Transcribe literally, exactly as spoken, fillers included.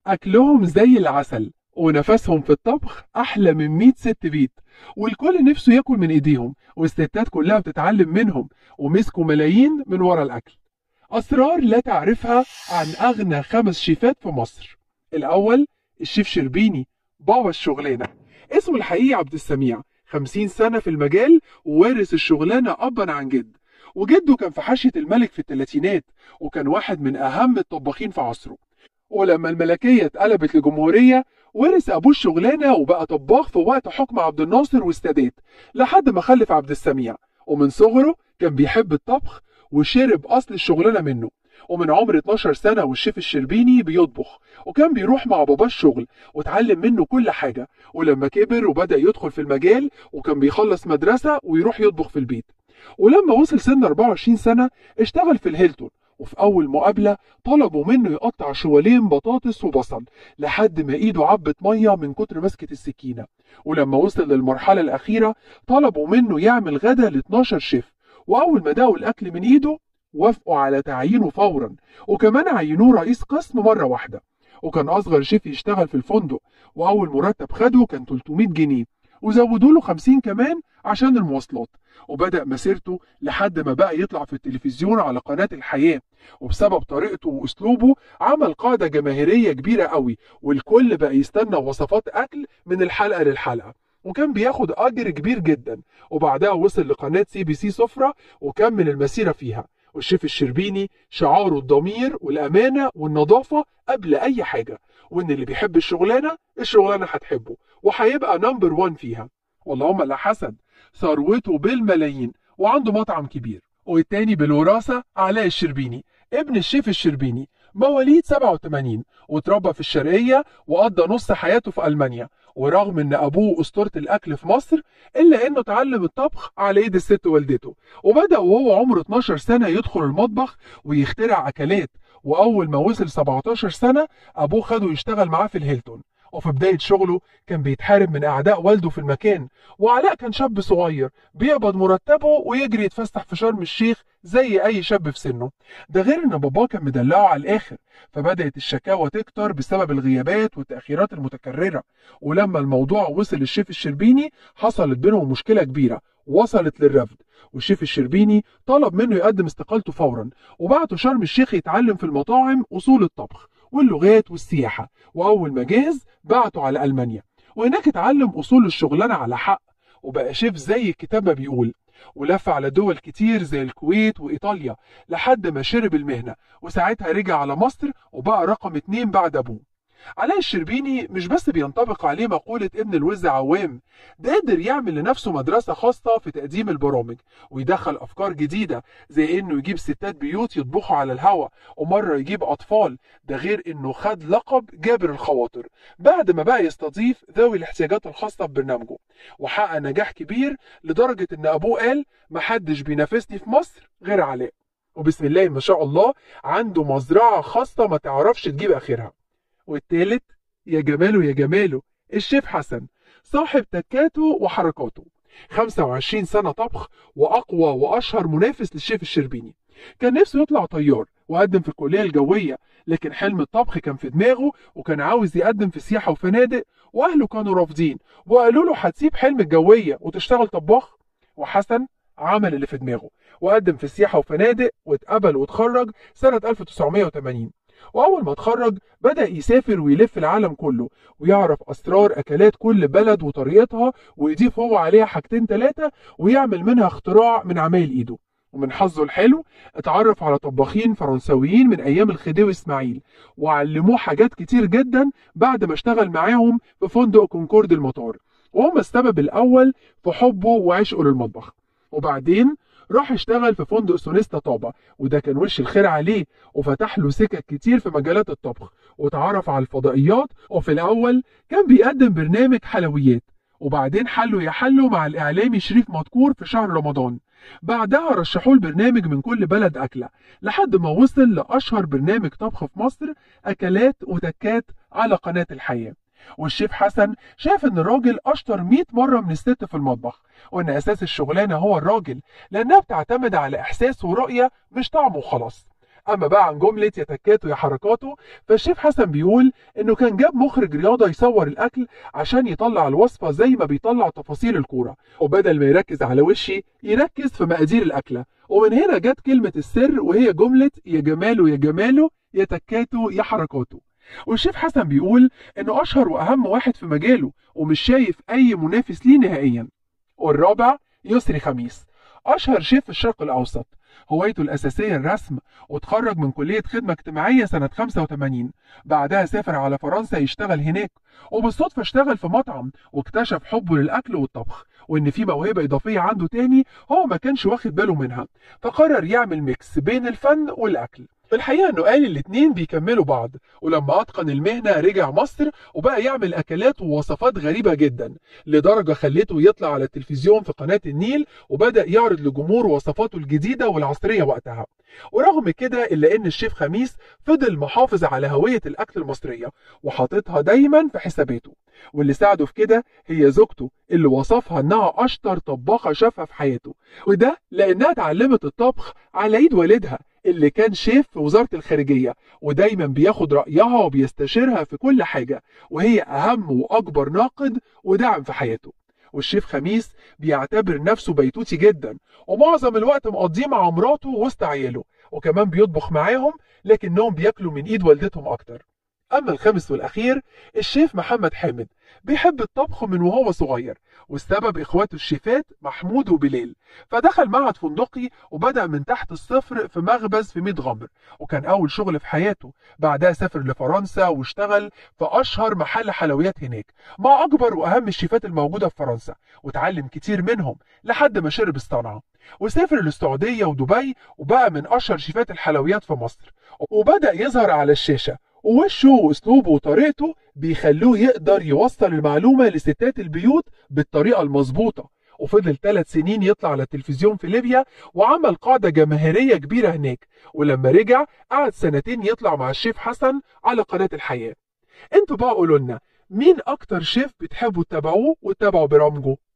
أكلهم زي العسل ونفسهم في الطبخ أحلى من مية ست بيت، والكل نفسه ياكل من إيديهم، والستات كلها بتتعلم منهم، ومسكوا ملايين من ورا الأكل. أسرار لا تعرفها عن أغنى خمس شيفات في مصر. الأول الشيف شربيني، بابا الشغلانة. اسمه الحقيقي عبد السميع، خمسين سنة في المجال ووارث الشغلانة أبا عن جد، وجده كان في حاشية الملك في الثلاثينات، وكان واحد من أهم الطباخين في عصره. ولما الملكية اتقلبت لجمهورية ورث أبوه الشغلانة وبقى طباخ في وقت حكم عبد الناصر والسادات لحد ما خلف عبد السميع. ومن صغره كان بيحب الطبخ وشرب أصل الشغلانة منه. ومن عمر اتناشر سنة والشيف الشربيني بيطبخ، وكان بيروح مع باباه الشغل واتعلم منه كل حاجة. ولما كبر وبدأ يدخل في المجال وكان بيخلص مدرسة ويروح يطبخ في البيت. ولما وصل سن اربعة وعشرين سنة اشتغل في الهيلتون، وفي أول مقابلة طلبوا منه يقطع شوالين بطاطس وبصل لحد ما إيده عبت مية من كتر مسكة السكينة. ولما وصل للمرحلة الأخيرة طلبوا منه يعمل غدا ل اتناشر شيف، وأول ما داقوا الأكل من إيده وافقوا على تعيينه فورا، وكمان عينوه رئيس قسم مرة واحدة. وكان أصغر شيف يشتغل في الفندق، وأول مرتب خده كان تلتمية جنيه، وزودوا له خمسين كمان عشان المواصلات. وبدأ مسيرته لحد ما بقى يطلع في التلفزيون على قناة الحياة، وبسبب طريقته وأسلوبه عمل قاعدة جماهيرية كبيرة قوي، والكل بقى يستنى وصفات أكل من الحلقة للحلقة، وكان بياخد أجر كبير جدا. وبعدها وصل لقناة سي بي سي سفرة وكمل المسيرة فيها. والشيف الشربيني شعاره الضمير والأمانة والنظافة قبل أي حاجة، وإن اللي بيحب الشغلانة الشغلانة هتحبه وهيبقى نمبر وان فيها. واللهم لا حسد، ثروته بالملايين وعنده مطعم كبير. والتاني بالوراثة علاء الشربيني، ابن الشيف الشربيني، مواليد سبعة وتمانين، واتربى في الشرقية وقضى نص حياته في ألمانيا. ورغم ان ابوه اسطورة الاكل في مصر الا انه اتعلم الطبخ على ايد الست والدته، وبدأ وهو عمره اتناشر سنة يدخل المطبخ ويخترع اكلات. واول ما وصل سبعتاشر سنة ابوه خده يشتغل معاه في الهيلتون. وفي بداية شغله كان بيتحارب من أعداء والده في المكان. وعلاء كان شاب صغير بيقبض مرتبه ويجري يتفسح في شرم الشيخ زي أي شاب في سنه. ده غير إن باباه كان مدلعه على الآخر، فبدأت الشكاوى تكتر بسبب الغيابات والتأخيرات المتكررة. ولما الموضوع وصل للشيف الشربيني حصلت بينهم مشكلة كبيرة وصلت للرفض، والشيف الشربيني طلب منه يقدم استقالته فورا، وبعته شرم الشيخ يتعلم في المطاعم أصول الطبخ واللغات والسياحة. وأول ما جهز بعته على ألمانيا، وهناك اتعلم أصول الشغلانة على حق، وبقى شيف زي الكتاب ما بيقول. ولف على دول كتير زي الكويت وإيطاليا لحد ما شرب المهنة، وساعتها رجع على مصر وبقى رقم اتنين بعد أبوه. علاء الشربيني مش بس بينطبق عليه مقولة ابن الوز عوام، ده قدر يعمل لنفسه مدرسة خاصة في تقديم البرامج، ويدخل أفكار جديدة زي إنه يجيب ستات بيوت يطبخوا على الهوا، ومرة يجيب أطفال. ده غير إنه خد لقب جابر الخواطر بعد ما بقى يستضيف ذوي الاحتياجات الخاصة ببرنامجه، وحقق نجاح كبير لدرجة إن أبوه قال محدش بينافسني في مصر غير علاء. وبسم الله ما شاء الله عنده مزرعة خاصة ما تعرفش تجيب آخرها. والتالت يا جماله يا جماله الشيف حسن، صاحب تكاته وحركاته، خمسة وعشرين سنة طبخ وأقوى وأشهر منافس للشيف الشربيني. كان نفسه يطلع طيار وقدم في الكلية الجوية، لكن حلم الطبخ كان في دماغه وكان عاوز يقدم في سياحة وفنادق، وأهله كانوا رافضين وقالوا له هتسيب حلم الجوية وتشتغل طباخ. وحسن عمل اللي في دماغه وقدم في سياحة وفنادق واتقبل واتخرج سنة ألف وتسعمية وتمانين. وأول ما اتخرج بدأ يسافر ويلف العالم كله ويعرف أسرار أكلات كل بلد وطريقتها، ويضيف هو عليها حاجتين تلاتة ويعمل منها اختراع من عمايل إيده. ومن حظه الحلو اتعرف على طباخين فرنسويين من أيام الخديوي إسماعيل، وعلموه حاجات كتير جدا بعد ما اشتغل معاهم في فندق كونكورد المطار، وهم السبب الأول في حبه وعشقه للمطبخ. وبعدين راح اشتغل في فندق سونيستا طابة، وده كان وش الخير عليه وفتح له سكك كتير في مجالات الطبخ، واتعرف على الفضائيات. وفي الأول كان بيقدم برنامج حلويات، وبعدين حلو يا حلو مع الإعلامي شريف مدكور في شهر رمضان. بعدها رشحوه البرنامج من كل بلد أكلة لحد ما وصل لأشهر برنامج طبخ في مصر، أكلات وتكات على قناة الحياة. والشيف حسن شاف ان الراجل اشطر مية مرة من الست في المطبخ، وان اساس الشغلانة هو الراجل، لانها بتعتمد على احساس ورؤية مش طعم وخلاص. اما بقى عن جمله يا تكاته يا حركاته، فالشيف حسن بيقول انه كان جاب مخرج رياضه يصور الاكل عشان يطلع الوصفه زي ما بيطلع تفاصيل الكوره، وبدل ما يركز على وشي يركز في مقادير الاكله. ومن هنا جت كلمه السر وهي جمله يا جماله يا جماله يا تكاته يا حركاته. والشيف حسن بيقول انه اشهر واهم واحد في مجاله ومش شايف اي منافس ليه نهائيا. والرابع يسري خميس، اشهر شيف في الشرق الاوسط، هوايته الاساسيه الرسم، وتخرج من كليه خدمه اجتماعيه سنه خمسة وثمانين. بعدها سافر على فرنسا يشتغل هناك، وبالصدفه اشتغل في مطعم واكتشف حبه للاكل والطبخ، وان في موهبه اضافيه عنده تاني هو ما كانش واخد باله منها، فقرر يعمل ميكس بين الفن والاكل. في الحقيقه انه قال الاتنين بيكملوا بعض، ولما اتقن المهنه رجع مصر وبقى يعمل اكلات ووصفات غريبه جدا، لدرجه خلته يطلع على التلفزيون في قناه النيل وبدا يعرض لجمهور وصفاته الجديده والعصريه وقتها. ورغم كده الا ان الشيف خميس فضل محافظ على هويه الاكل المصريه وحاططها دايما في حساباته، واللي ساعده في كده هي زوجته اللي وصفها انها اشطر طباخه شافها في حياته، وده لانها اتعلمت الطبخ على ايد والدها اللي كان شيف في وزارة الخارجية، ودايما بياخد رأيها وبيستشيرها في كل حاجة، وهي أهم وأكبر ناقد ودعم في حياته. والشيف خميس بيعتبر نفسه بيتوتي جدا، ومعظم الوقت مقضيه مع مراته وسط عياله، وكمان بيطبخ معاهم لكنهم بياكلوا من ايد والدتهم اكتر. اما الخامس والاخير الشيف محمد حامد، بيحب الطبخ من وهو صغير، والسبب اخواته الشيفات محمود وبلال، فدخل معهد فندقي وبدأ من تحت الصفر في مخبز في ميت غمر، وكان اول شغل في حياته. بعدها سافر لفرنسا واشتغل في اشهر محل حلويات هناك مع اكبر واهم الشيفات الموجوده في فرنسا، وتعلم كتير منهم لحد ما شرب الصنعه. وسافر للسعوديه ودبي وبقى من اشهر شيفات الحلويات في مصر، وبدأ يظهر على الشاشه، ووشه واسلوبه وطريقته بيخلوه يقدر يوصل المعلومه لستات البيوت بالطريقه المظبوطه. وفضل ثلاث سنين يطلع على التلفزيون في ليبيا وعمل قاعده جماهيريه كبيره هناك، ولما رجع قعد سنتين يطلع مع الشيف حسن على قناه الحياه. انتوا بقى قولوا لنا مين اكتر شيف بتحبوا تتابعوه وتتابعوا برامجه؟